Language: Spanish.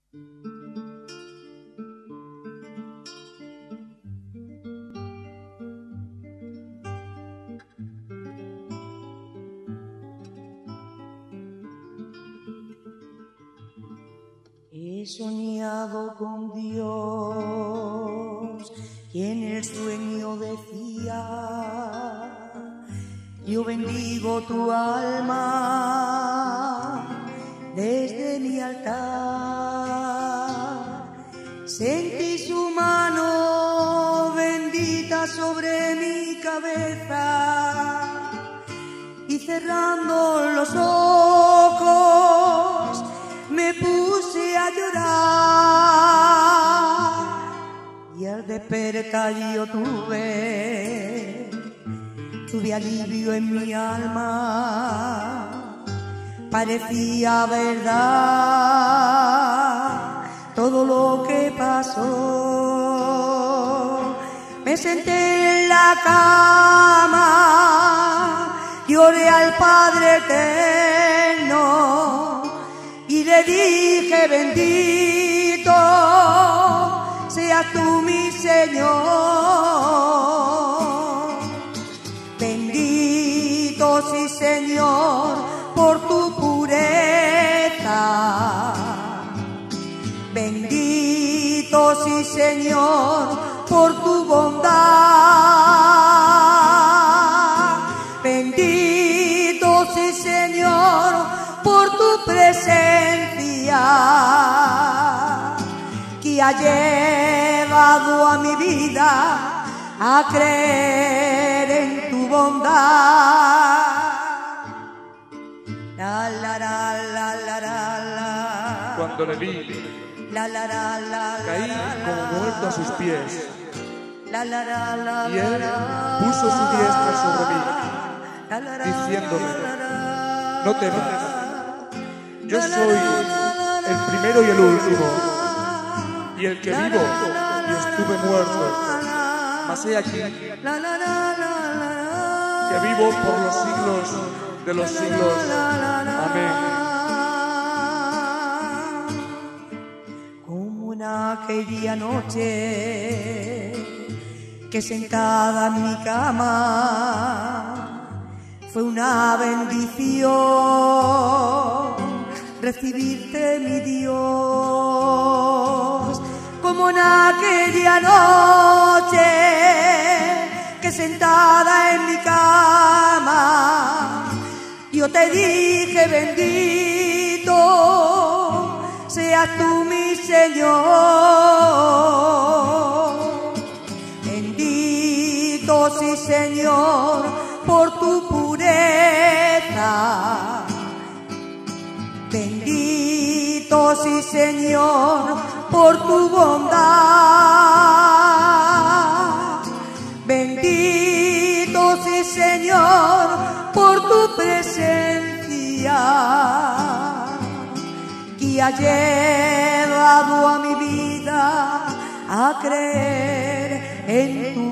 He soñado con Dios y en el sueño decía: yo bendigo tu alma desde mi altar. Sentí su mano bendita sobre mi cabeza y cerrando los ojos me puse a llorar, y al despertar yo tuve alivio en mi alma. Parecía verdad todo lo que pasó. Me senté en la cama y oré al Padre Eterno y le dije: bendito seas tú, mi Señor. Bendito, sí, Señor, por tu pureza. Bendito, sí, Señor, por tu bondad. Bendito, sí, Señor, por tu presencia, que ha llevado a mi vida a creer en tu bondad. La, la, la, la, la, la, la. Cuando le vi, la, la, la, la, caí como muerto a sus pies, la, la, la, la, y él puso su diestra sobre mí, diciéndome: no temas, yo soy el primero y el último, y el que vivo y estuve muerto, mas he aquí que vivo por los siglos de los siglos. Amén. Como en aquella noche que sentada en mi cama fue una bendición recibirte, mi Dios. Como en aquella noche que sentada en mi cama yo te dije: bendito seas tú, mi Señor. Bendito, sí, Señor, por tu pureza. Bendito, sí, Señor, por tu bondad. Bendito, sí, Señor, por tu presencia, que ha llevado a mi vida a creer en tu